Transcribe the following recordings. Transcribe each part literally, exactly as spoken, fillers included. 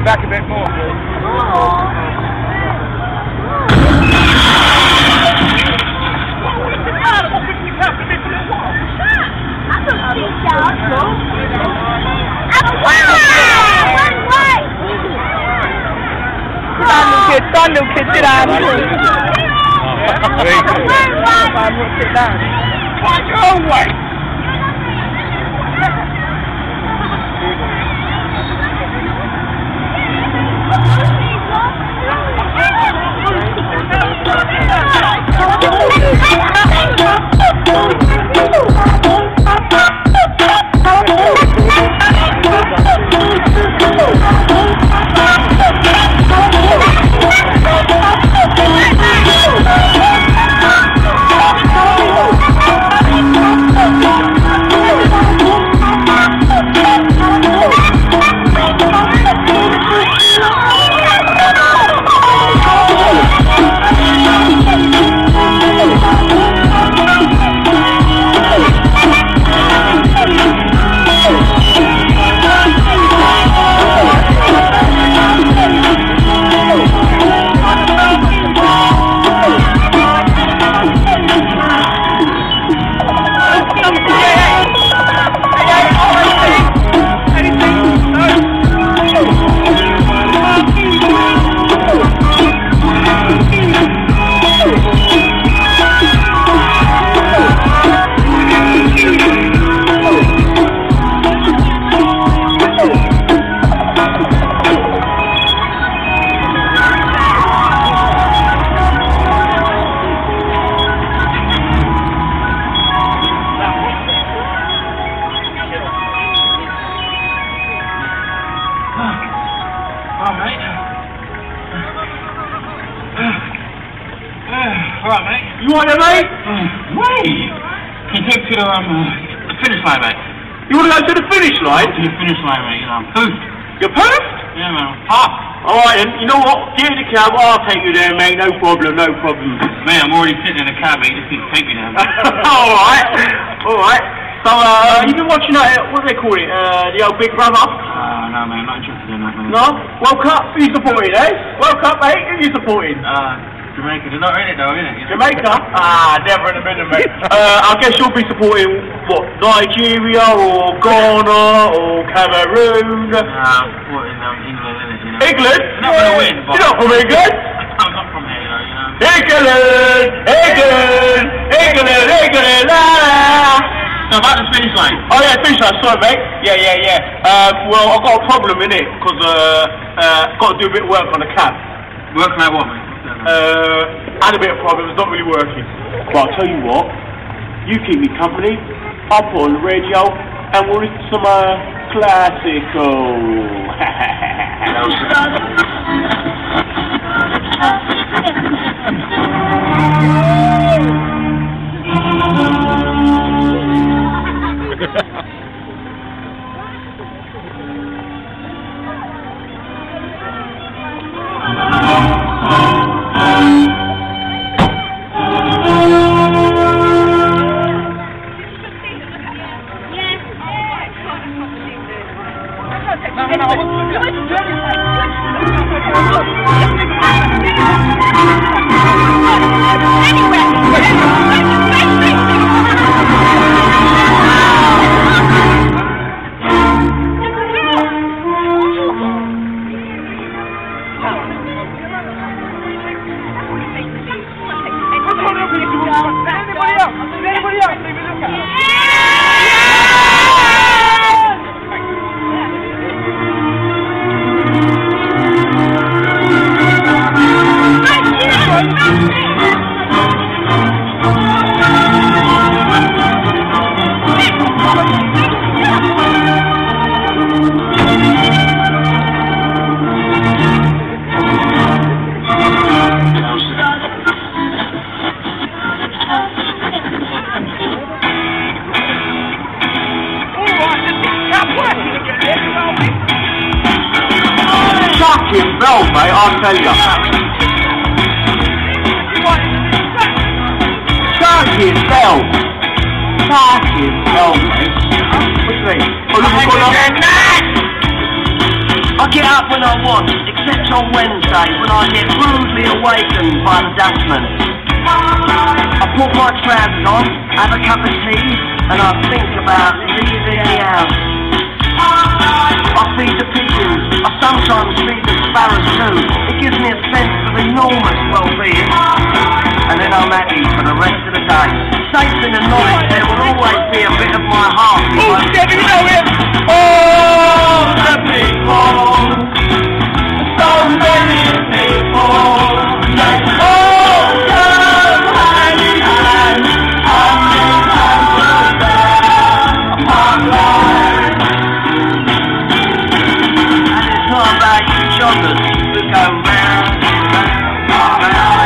it back a bit more, please. Sit down, little kid, sit down. Sit down. Find your own way. Alright, mate. You want it, mate? Uh, wait! Can you take to the, um, the finish line, mate? You want to go to the finish line? To the finish line, mate. You know, I'm poofed. You're poofed? Yeah, man. I'm puffed. Alright, then. You know what? Get in the cab. I'll take you there, mate. No problem, no problem. Mate, I'm already sitting in the cab, mate. You just need to take me there. Alright. Alright. So, uh, you've been watching that, what do they call it? Uh, the old Big Brother? Uh, no, mate. I'm not interested in that, mate. No? World Cup? Who you supporting, eh? World Cup, mate? Who you supporting? Uh... Jamaica, they're not in it though, innit? You know? Jamaica? Ah, never in a minute, mate. uh, I guess you'll be supporting, what, Nigeria, or Ghana, or Cameroon? Nah, I'm supporting um, England, innit, you know? England? They're not gonna win, but... You're not from England? I'm not from here, you know? England! England! England! England! Ah! So about the finish line? Oh yeah, finish line, sorry mate. Yeah, yeah, yeah. Um, well, I've got a problem, innit? Because, uh, uh, got to do a bit of work on the cab. Work like what, mate? Uh, had a bit of problem, it's not really working. But I'll tell you what, you keep me company, I'll put on the radio, and we'll listen to some, uh, classical. Fucking bell, mate, I'll tell you. Fucking bell. Fucking bell, mate. What do you mean? Oh, look, we've got a... I get up when I want, except on Wednesday when I get rudely awakened by the dustman. I put my trousers on, have a cup of tea, and I think about leaving the house. I feed the pigeons, I sometimes feed the sparrows too. It gives me a sense of enormous well-being. And then I'm happy for the rest of the day. Safe in the knowledge there will always be a bit of my heart. Oh, Debbie, you know it! Oh, the people! So many people! Let's all come hand in hand, and make time for them, our life. And it's not about you joggers who go round, round, round.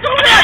Don't